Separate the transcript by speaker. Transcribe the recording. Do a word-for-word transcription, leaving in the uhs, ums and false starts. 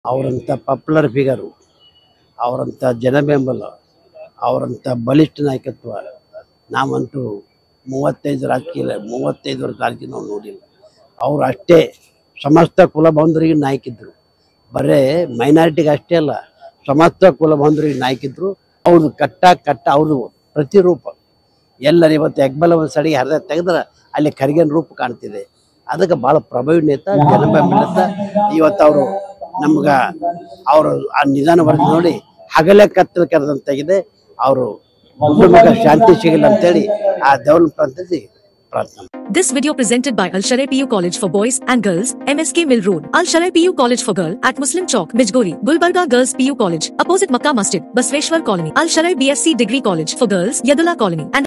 Speaker 1: ಅವರಂಥ popular figure, ಅವರಂಥ ಜನ ಬೆಂಬಲ, ಅವರಂಥ ಬಲಿಷ್ಠ ನಾಯಕತ್ವ ನಾವಂತೂ ಮೂವತ್ತೈದು ರಾಜಕೀಯ ಮೂವತ್ತೈದು ವರ್ಷ ರಾಜಕೀಯ ನಾವು ನೋಡಿಲ್ಲ. ಅವರು ಅಷ್ಟೇ ಸಮಸ್ತ ಕುಲ ಬಾಂಧವರಿಗೆ ನಾಯಕಿದ್ರು, ಬರೇ ಮೈನಾರಿಟಿಗೆ ಅಷ್ಟೇ ಅಲ್ಲ, ಸಮಸ್ತ ಕುಲ ಬಾಂಧವರಿಗೆ ನಾಯಕಿದ್ರು. ಅವ್ರದ್ದು ಕಟ್ಟ ಕಟ್ಟ ಅವ್ರದ್ದು ಪ್ರತಿರೂಪ ಎಲ್ಲರೂ ಇವತ್ತು ಹೆಗ್ಬಲ ಒಂದು ಸಡಿಗೆ ಹರಿದ ತೆಗೆದ್ರೆ ಅಲ್ಲಿ ಖರ್ಗೆನ ರೂಪ ಕಾಣ್ತಿದೆ. ಅದಕ್ಕೆ ಭಾಳ ಪ್ರಭಾವಿ ನೇತ, ಜನ ಬೆಂಬಲಿತ. ಇವತ್ತು ಅವರು ನಮ್ಗೆ ಅವರು ಆ ನಿಧಾನ ವರದಿ ನೋಡಿ ಹಗಲೇ ಕತ್ತಲು ಕರೆದಂತಾಗಿದೆ. ಅವರು ಕುಟುಂಬಕ್ಕೆ ಶಾಂತಿ ಸಿಗಲ್ಲ ಅಂತೇಳಿ ಆ ದೇವರ ಪ್ರಾಂತದಲ್ಲಿ ಪ್ರಾರ್ಥನೆ.
Speaker 2: This video presented by Al Sharai P U College for Boys and Girls, M S K Mill Road, Al Sharai P U College for Girl at Muslim Chowk, Bijgori, Gulbarga Girls P U College, opposite Makkah Masjid, Basveshwar Colony, Al Sharai B S c Degree College for Girls, Yadula Colony, and